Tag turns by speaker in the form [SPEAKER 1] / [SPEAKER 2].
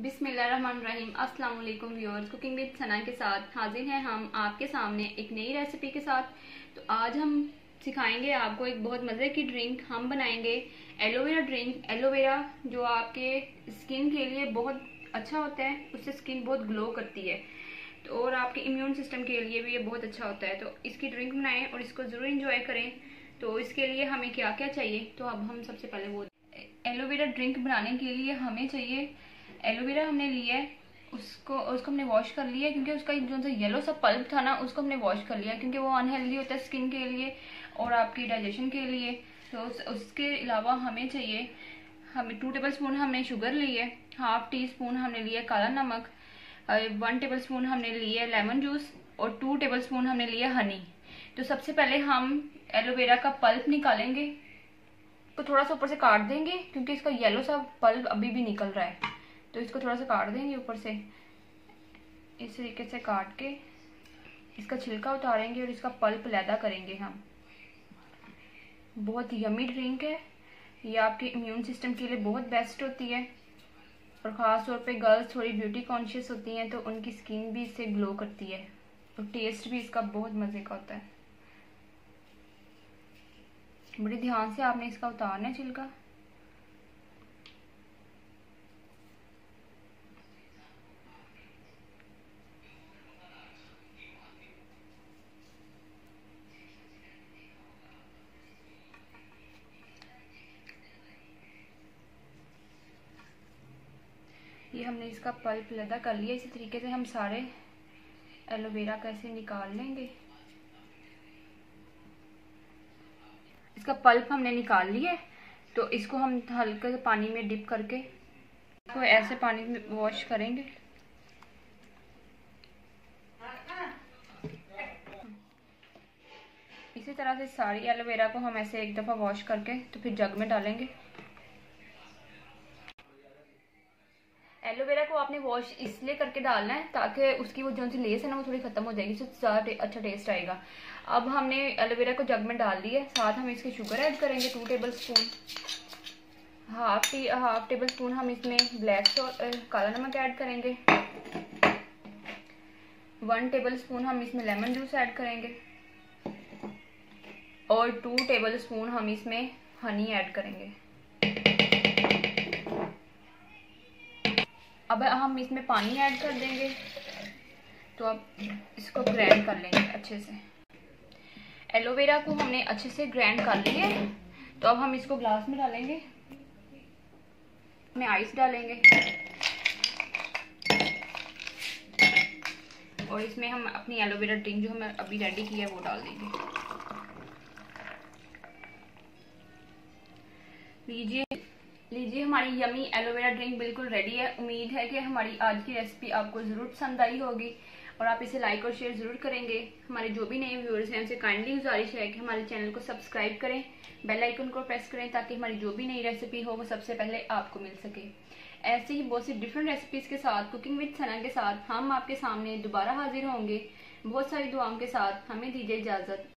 [SPEAKER 1] बिस्मिल्लाहिर्रहमानिर्रहीम। अस्सलाम वालेकुम व्यूअर्स, कुकिंग विद सना के साथ हाजिर हैं हम आपके सामने एक नई रेसिपी के साथ। तो आज हम सिखाएंगे आपको एक बहुत मज़े की ड्रिंक। हम बनाएंगे एलोवेरा ड्रिंक। एलोवेरा जो आपके स्किन के लिए बहुत अच्छा होता है, उससे स्किन बहुत ग्लो करती है तो और आपके इम्यून सिस्टम के लिए भी ये बहुत अच्छा होता है। तो इसकी ड्रिंक बनाएं और इसको ज़रूर इंजॉय करें। तो इसके लिए हमें क्या क्या चाहिए, तो अब हम सबसे पहले वो एलोवेरा ड्रिंक बनाने के लिए हमें चाहिए एलोवेरा। हमने लिया है, उसको हमने वॉश कर लिया है, क्योंकि उसका जो येलो सा पल्प था ना, उसको हमने वॉश कर लिया, क्योंकि वो अनहेल्दी होता है स्किन के लिए और आपकी डाइजेशन के लिए। तो उसके अलावा हमें चाहिए 2 टेबल स्पून हमने शुगर ली है, हाफ टी स्पून हमने लिया काला नमक, 1 टेबल स्पून हमने लिया लेमन जूस और 2 टेबल स्पून हमने लिया हनी। तो सबसे पहले हम एलोवेरा का पल्प निकालेंगे, तो थोड़ा सा ऊपर से काट देंगे, क्योंकि इसका येलो सा पल्प अभी भी निकल रहा है। तो इसको थोड़ा सा काट देंगे ऊपर से, इस तरीके से काट के इसका छिलका उतारेंगे और इसका पल्प लैदा करेंगे हम। बहुत यमी ड्रिंक है ये, आपके इम्यून सिस्टम के लिए बहुत बेस्ट होती है और ख़ास तौर पे गर्ल्स थोड़ी ब्यूटी कॉन्शियस होती हैं तो उनकी स्किन भी इससे ग्लो करती है और टेस्ट भी इसका बहुत मज़े का होता है। बड़े ध्यान से आपने इसका उतारना है छिलका। ये हमने इसका पल्प लदा कर लिया। इसी तरीके से हम सारे एलोवेरा का ऐसे निकाल लेंगे। इसका पल्प हमने निकाल लिया है, तो इसको हम हल्के से पानी में डिप करके इसको ऐसे पानी में वॉश करेंगे। इसी तरह से सारी एलोवेरा को हम ऐसे एक दफ़ा वॉश करके तो फिर जग में डालेंगे। एलोवेरा को आपने वॉश इसलिए करके डालना है ताकि उसकी वो जो सी लेस है ना वो थोड़ी खत्म हो जाएगी, इससे ज़्यादा अच्छा टेस्ट आएगा। अब हमने एलोवेरा को जग में डाल दिया है, साथ हम इसकी शुगर ऐड करेंगे 2 tablespoon. Half tablespoon हम इसमें ब्लैक काला नमक ऐड करेंगे। 1 टेबल स्पून हम इसमें लेमन जूस ऐड करेंगे और 2 टेबल स्पून हम इसमें हनी ऐड करेंगे। अब हम इसमें पानी ऐड कर देंगे। तो अब इसको ग्राइंड कर लेंगे अच्छे से। एलोवेरा को हमने अच्छे से ग्राइंड कर लिया है, तो अब हम इसको ग्लास में डालेंगे, इसमें आइस डालेंगे और इसमें हम अपनी एलोवेरा ड्रिंक जो हमने अभी रेडी की है वो डाल देंगे। लीजिए हमारी यमी एलोवेरा ड्रिंक बिल्कुल रेडी है। उम्मीद है कि हमारी आज की रेसिपी आपको ज़रूर पसंद आई होगी और आप इसे लाइक और शेयर ज़रूर करेंगे। हमारे जो भी नए व्यूअर्स हैं उनसे काइंडली गुजारिश है कि हमारे चैनल को सब्सक्राइब करें, बेल आइकन को प्रेस करें, ताकि हमारी जो भी नई रेसिपी हो वो सबसे पहले आपको मिल सके। ऐसे ही बहुत सी डिफरेंट रेसिपीज़ के साथ कुकिंग विद सना के साथ हम आपके सामने दोबारा हाजिर होंगे बहुत सारी दुआओं के साथ। हमें दीजिए इजाज़त।